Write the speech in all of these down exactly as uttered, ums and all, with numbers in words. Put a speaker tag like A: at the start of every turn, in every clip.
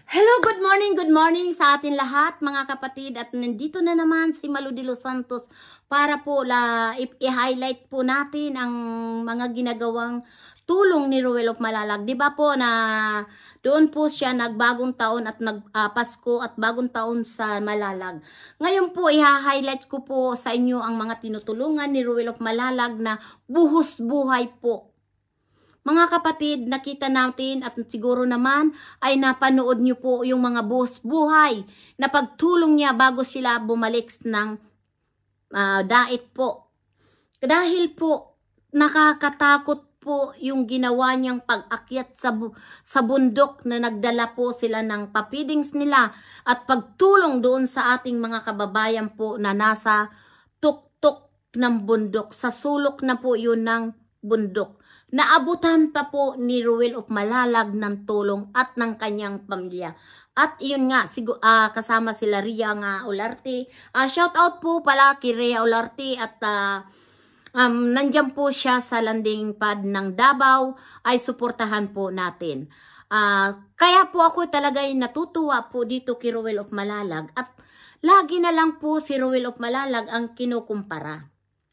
A: Hello, good morning, good morning sa atin lahat mga kapatid, at nandito na naman si Malu de los Santos para po la i-highlight po natin ang mga ginagawang tulong ni Ruel of Malalag. Di ba po na doon po siya nagbagong taon at nagpasko uh, at bagong taon sa Malalag. Ngayon po i-highlight ko po sa inyo ang mga tinutulungan ni Ruel of Malalag na buhos buhay po. Mga kapatid, nakita natin at siguro naman ay napanood niyo po yung mga buhos buhay na pagtulong niya bago sila bumalik ng uh, dait po. Dahil po nakakatakot po yung ginawa niyang pag-akyat sa, bu sa bundok na nagdala po sila ng papidings nila at pagtulong doon sa ating mga kababayan po na nasa tuktok ng bundok. Sa sulok na po yun ng bundok. Naabutan pa po ni Ruel of Malalag ng tulong at ng kanyang pamilya. At yun nga, sigo, uh, kasama sila Ria nga Olarte. Uh, shout out po pala kay Ria Olarte at uh, um, nandyan po siya sa landing pad ng Davao, ay suportahan po natin. Uh, kaya po ako talaga natutuwa po dito kay Ruel of Malalag at lagi na lang po si Ruel of Malalag ang kinukumpara.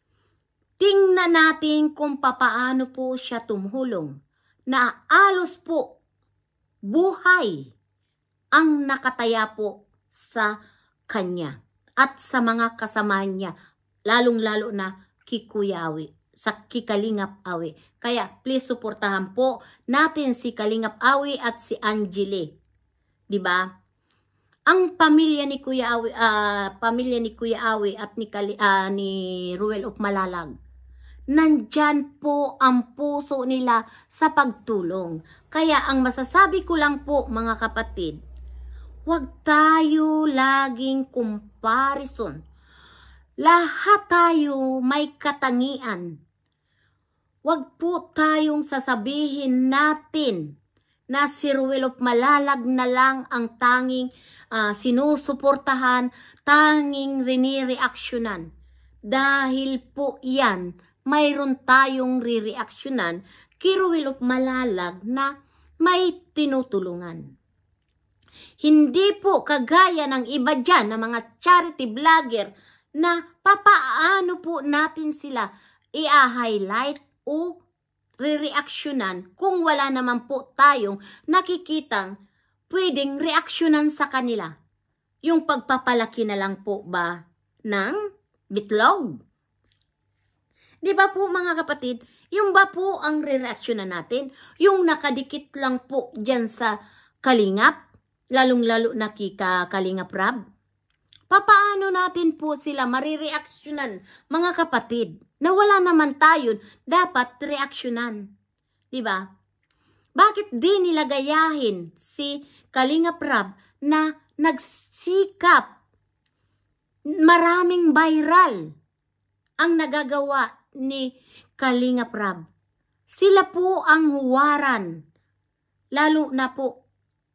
A: Tingnan natin kung papaano po siya tumulong na alos po buhay ang nakataya po sa kanya at sa mga kasamahan niya, lalong-lalo na kikuyawi, sa kikalingap awi. Kaya please suportahan po natin si Kalingap Awi at si Angeli. Diba? Ang pamilya ni Kuya Awi, uh, pamilya ni Kuya Awi at ni, Kali, uh, ni Ruel of Malalag, nandyan po ang puso nila sa pagtulong. Kaya ang masasabi ko lang po mga kapatid, huwag tayo laging comparison. Lahat tayo may katangian. Huwag po tayong sasabihin natin na si Ruel of Malalag na lang ang tanging uh, sinusuportahan, tanging rinireaksyonan. Dahil po yan, mayroon tayong re-reaksyonan kay Ruel of Malalag na may tinutulungan. Hindi po kagaya ng iba dyan na mga charity vlogger na papaano po natin sila i-highlight o re-reaksyonan kung wala naman po tayong nakikitang pwedeng reaksyonan sa kanila. Yung pagpapalaki na lang po ba ng bitlog? Di ba po mga kapatid, yung ba po ang re-reaksyonan natin? Yung nakadikit lang po dyan sa kalingap, lalong-lalo na kika Kalingap Rab? Papaano natin po sila marireaksyonan mga kapatid? Na wala naman tayo dapat reaksyonan. Di ba? Bakit di nila gayahin si Kalingap Rab na nagsikap, maraming viral ang nagagawa ni Kalingap Rab? Sila po ang huwaran. Lalo na po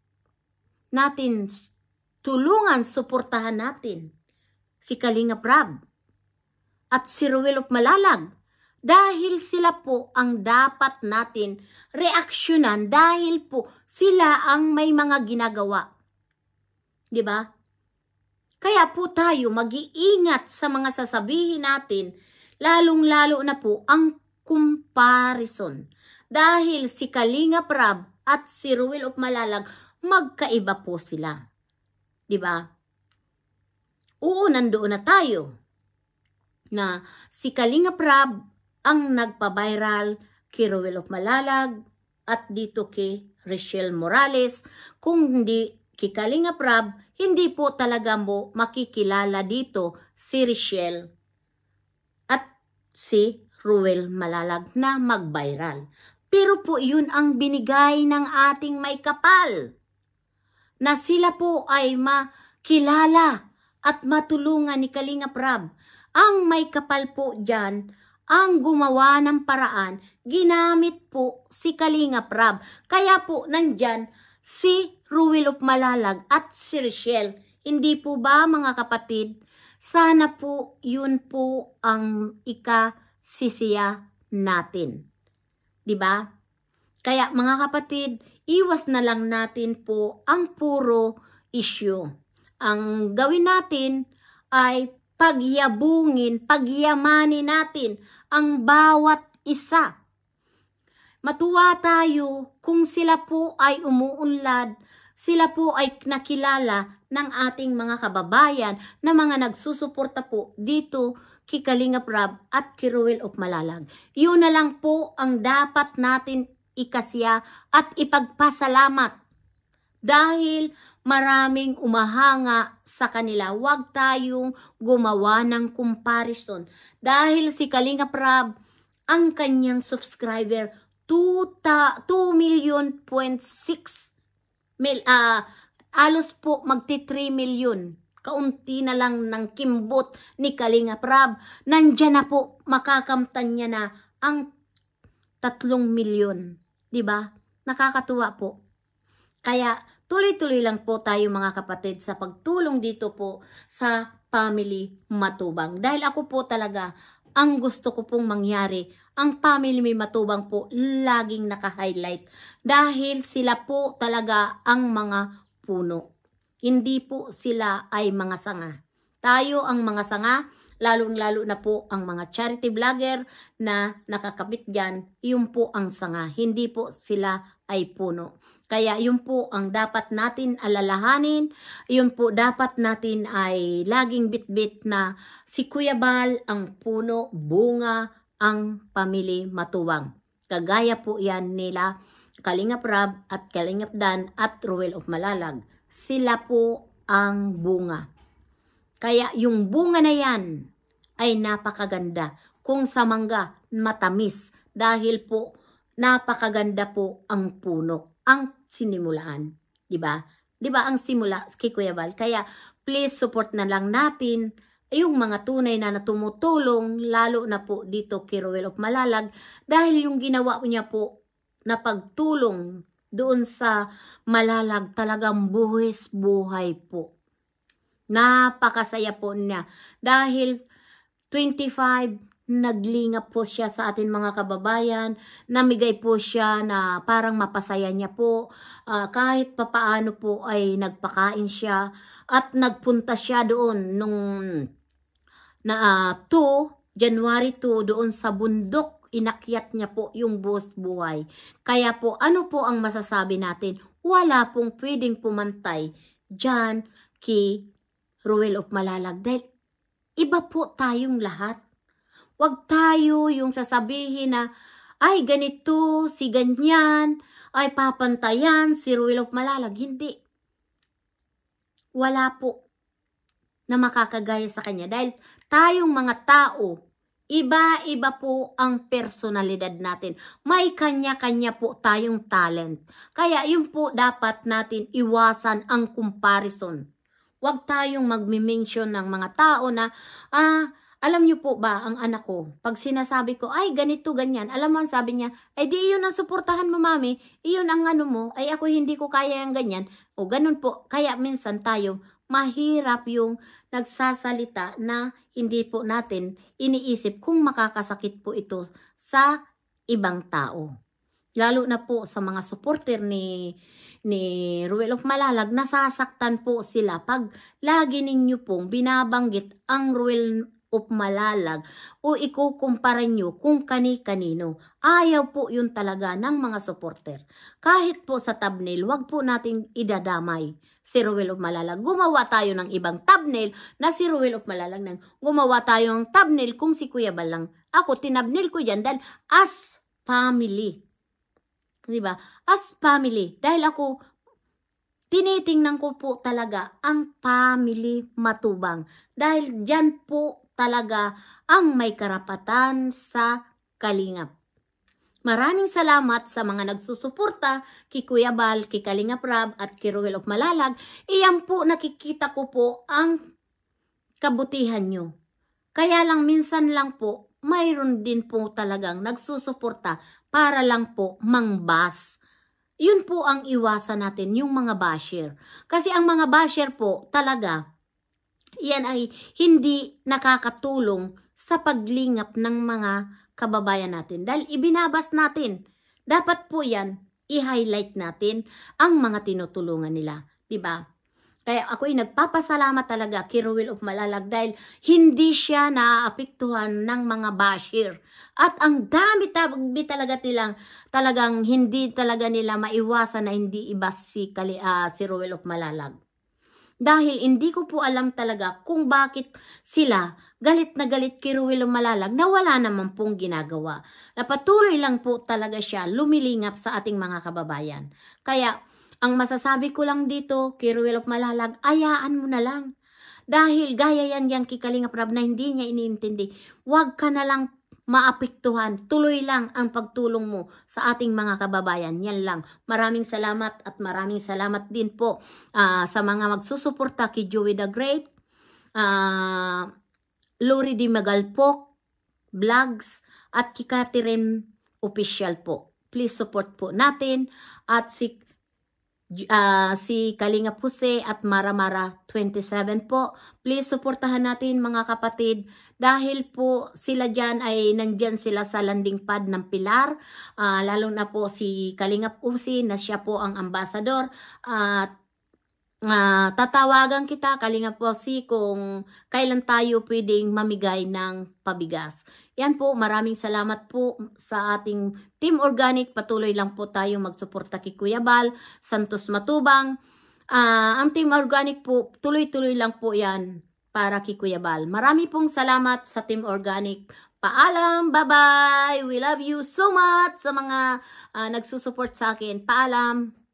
A: natin tulungan, suportahan natin si Kalingap Rab at si Ruel of Malalag. Dahil sila po ang dapat natin reaksyonan dahil po sila ang may mga ginagawa. Di ba? Kaya po tayo mag-iingat sa mga sasabihin natin, lalong-lalo na po ang comparison. Dahil si Kalingap Rab at si Ruel of Malalag, magkaiba po sila. Diba? Oo, nandoon na tayo na si Kalingap Rab ang nagpa-viral kay Ruel of Malalag at dito kay Richelle Morales. Kung hindi kay Kalingap Rab, hindi po talaga mo makikilala dito si Richelle at si Ruel Malalag na mag-viral. Pero po yun ang binigay ng ating may kapal, na sila po ay makilala at matulungan ni Kalingap Rab. Ang may kapal po dyan, ang gumawa ng paraan, ginamit po si Kalingap Rab. Kaya po nandyan si Ruel of Malalag at si Richelle. Hindi po ba mga kapatid? Sana po yun po ang ikasisiya natin. Diba? Kaya mga kapatid, iwas na lang natin po ang puro issue. Ang gawin natin ay pagyabungin, pagyamanin natin ang bawat isa. Matuwa tayo kung sila po ay umuunlad, sila po ay nakilala ng ating mga kababayan na mga nagsusuporta po dito kay Kalingap Rab at kay Ruel of Malalag. Yun na lang po ang dapat natin ikasya at ipagpasalamat dahil maraming umahanga sa kanila. Huwag tayong gumawa ng comparison dahil si Kalingap Rab, ang kanyang subscriber two million point six mil, uh, alos po magti three million. Kaunti na lang ng kimbot ni Kalingap Rab. Nandyan na po, makakamtan niya na ang tatlong milyon. Diba? Nakakatuwa po. Kaya tuloy-tuloy lang po tayo mga kapatid sa pagtulong dito po sa family Matubang. Dahil ako po talaga, ang gusto ko pong mangyari, ang family may Matubang po laging naka-highlight. Dahil sila po talaga ang mga puno. Hindi po sila ay mga sanga. Tayo ang mga sanga, lalong-lalo na po ang mga charity vlogger na nakakabit dyan, yun po ang sanga. Hindi po sila ay puno. Kaya yun po ang dapat natin alalahanin, yun po dapat natin ay laging bit-bit na si Kuya Bal ang puno, bunga, ang pamilya Matubang. Kagaya po yan nila Kalingap Rab at Kalingap Dan at Ruel of Malalag. Sila po ang bunga. Kaya yung bunga na yan ay napakaganda. Kung sa mangga, matamis. Dahil po, napakaganda po ang puno, ang sinimulaan. Diba? Diba ang simula kay Kuya Bal? Kaya please support na lang natin yung mga tunay na natumutulong, lalo na po dito kay Ruel of Malalag. Dahil yung ginawa niya po na pagtulong doon sa Malalag, talagang buhis buhay po. Napakasaya po niya. Dahil twenty-five, naglingap po siya sa atin mga kababayan. Namigay po siya na parang mapasaya niya po. Uh, kahit papaano po ay nagpakain siya. At nagpunta siya doon nung na uh, two, January two, doon sa bundok. Inakyat niya po yung buhos buhay. Kaya po, ano po ang masasabi natin? Wala pong pwedeng pumantay dyan kay Ruel of Malalag. Dahil iba po tayong lahat. Huwag tayo yung sasabihin na, ay ganito, si ganyan, ay papantayan, si Ruel of Malalag. Hindi. Wala po na makakagaya sa kanya. Dahil tayong mga tao, iba-iba po ang personalidad natin. May kanya-kanya po tayong talent. Kaya yun po dapat natin iwasan ang comparison. Huwag tayong magmi-mention ng mga tao na, ah, alam niyo po ba, ang anak ko, pag sinasabi ko, ay ganito, ganyan, alam mo, sabi niya, ay di iyon ang suportahan mo mami, iyon ang ano mo, ay ako hindi ko kaya yung ganyan. O ganun po, kaya minsan tayo, mahirap yung nagsasalita na hindi po natin iniisip kung makakasakit po ito sa ibang tao. Lalo na po sa mga supporter ni, ni Ruel of Malalag, nasasaktan po sila pag lagi ninyo pong binabanggit ang Ruel of Malalag o ikukumpara nyo kung kani-kanino. Ayaw po yun talaga ng mga supporter. Kahit po sa thumbnail, wag po nating idadamay si Ruel of Malalag. Gumawa tayo ng ibang thumbnail na si Ruel of Malalag nang gumawa tayo ng thumbnail kung si Kuya Bal lang. Ako, tinabnail ko yan dahil as family. Diba? As family. Dahil ako, tinitingnan ko po talaga ang family Matubang. Dahil dyan po talaga ang may karapatan sa Kalingap. Maraming salamat sa mga nagsusuporta kay Kuya Bal, kay Kalingap Rab at kay Ruel of Malalag. Iyan po nakikita ko po ang kabutihan nyo. Kaya lang minsan lang po, mayroon din po talagang nagsusuporta para lang po mangbas. Yun po ang iwasan natin, yung mga basher. Kasi ang mga basher po talaga, yan ay hindi nakakatulong sa paglingap ng mga kababayan natin. Dahil ibinabas natin, dapat po yan, i-highlight natin ang mga tinutulungan nila, 'di ba? Kaya ako'y nagpapasalamat talaga kay Ruel of Malalag dahil hindi siya naaapektuhan ng mga bashir. At ang dami talaga nilang, talagang hindi talaga nila maiwasan na hindi ibas si, Kali, uh, si Ruel of Malalag. Dahil hindi ko po alam talaga kung bakit sila galit na galit kay Ruel of Malalag na wala naman pong ginagawa. Napatuloy lang po talaga siya lumilingap sa ating mga kababayan. Kaya ang masasabi ko lang dito kay Ruel of Malalag, ayaan mo na lang. Dahil gaya yan yung kay Kalingap Rab na hindi niya iniintindi. Huwag ka na lang maapektuhan. Tuloy lang ang pagtulong mo sa ating mga kababayan. Yan lang. Maraming salamat at maraming salamat din po uh, sa mga magsusuporta kay Joey the Great, uh, Lori Di Magalpok, Vlogs, at kay Catherine Official po. Please support po natin at si Uh, si Kalingap Jose at Maramara twenty-seven po. Please suportahan natin mga kapatid dahil po sila dyan ay nandyan sila sa landing pad ng Pilar. Uh, lalo na po si Kalingap Jose na siya po ang ambassador. At uh, uh, tatawagan kita Kalingap Jose kung kailan tayo pwedeng mamigay ng pabigas. Yan po, maraming salamat po sa ating Team Organic. Patuloy lang po tayo magsuporta kay Kuya Bal, Santos Matubang. Uh, ang Team Organic po, tuloy-tuloy lang po yan para kay Kuya Bal. Marami pong salamat sa Team Organic. Paalam, bye-bye! We love you so much sa mga uh, nagsusupport sa akin. Paalam!